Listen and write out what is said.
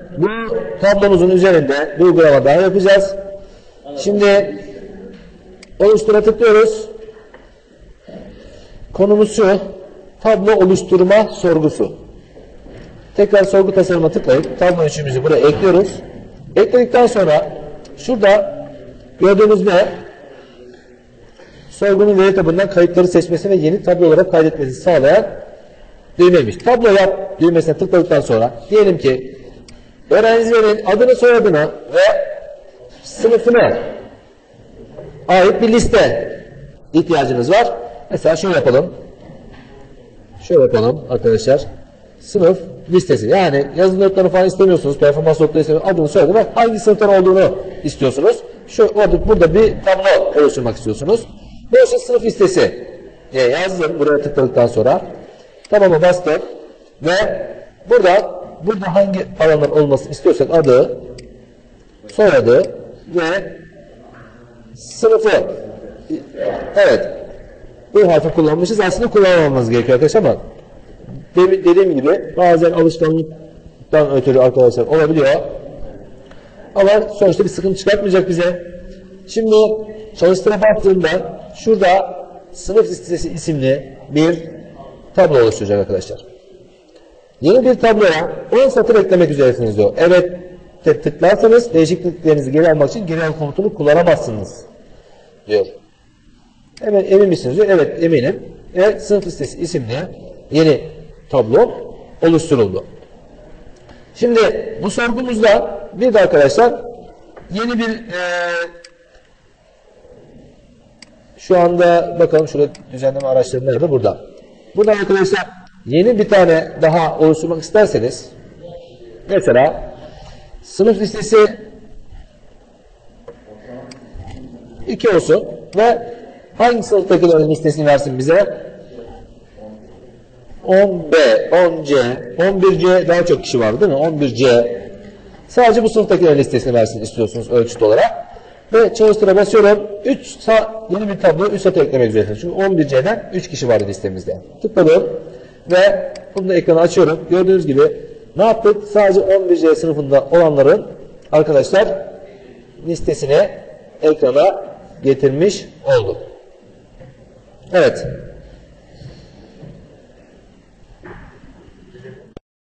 bu tablomuzun üzerinde bir uygulama daha yapacağız. Şimdi oluştura tıklıyoruz. Konumuz şu, tablo oluşturma sorgusu. Tekrar sorgu tasarıma tıklayıp tablo üçümüzü buraya ekliyoruz. Ekledikten sonra şurada gördüğünüz ne? Sorgunun veri tabanından kayıtları seçmesi ve yeni tablo olarak kaydetmesini sağlayan düğmeymiş. Tablo yap düğmesine tıkladıktan sonra diyelim ki öğrencilerin adını, soyadını ve sınıfına ait bir liste ihtiyacınız var. Mesela şöyle yapalım. Şöyle yapalım arkadaşlar. Sınıf listesi. Yani yazılı notları falan istemiyorsunuz. Performans notları istemiyorsunuz. Adını, soyadını ve hangi sınıftan olduğunu istiyorsunuz. Burada bir tablo oluşturmak istiyorsunuz. Bu işte sınıf listesi diye yazdım. Buraya tıkladıktan sonra tamam'a bastım ve burada hangi alanlar olmasını istiyorsak adı, soyadı ve sınıfı. Evet. Bu harfi kullanmışız. Aslında kullanmamamız gerekiyor arkadaşlar ama dediğim gibi bazen alışkanlıktan ötürü arkadaşlar olabiliyor. Ama sonuçta bir sıkıntı çıkartmayacak bize. Şimdi çalıştıra baktığımda şurada sınıf listesi isimli bir tablo oluşturacak arkadaşlar. Yeni bir tabloya 10 satır eklemek üzeresiniz diyor. Evet tıklarsanız değişikliklerinizi geri almak için geri al komutunu kullanamazsınız diyor. Hemen emin misiniz diyor. Evet eminim. Ve sınıf listesi isimli yeni tablo oluşturuldu. Şimdi bu sorgumuzda bir de arkadaşlar yeni bir şu anda bakalım şurada düzenleme araçları nerede? Burada. Burada arkadaşlar yeni bir tane daha oluşturmak isterseniz mesela sınıf listesi 2 olsun ve hangi sınıftakilerin listesini versin bize? 10B, 10C, 11C daha çok kişi var değil mi? 11C. Sadece bu sınıftakilerin listesini versin istiyorsunuz ölçüt olarak. Ve çalıştıra basıyorum. Yeni bir tablo 3 satır eklemek üzere. Çünkü 11C'den 3 kişi vardı listemizde. Tıkladım ve bunu da ekranı açıyorum. Gördüğünüz gibi ne yaptık? Sadece 11C sınıfında olanların arkadaşlar listesini ekrana getirmiş olduk. Evet.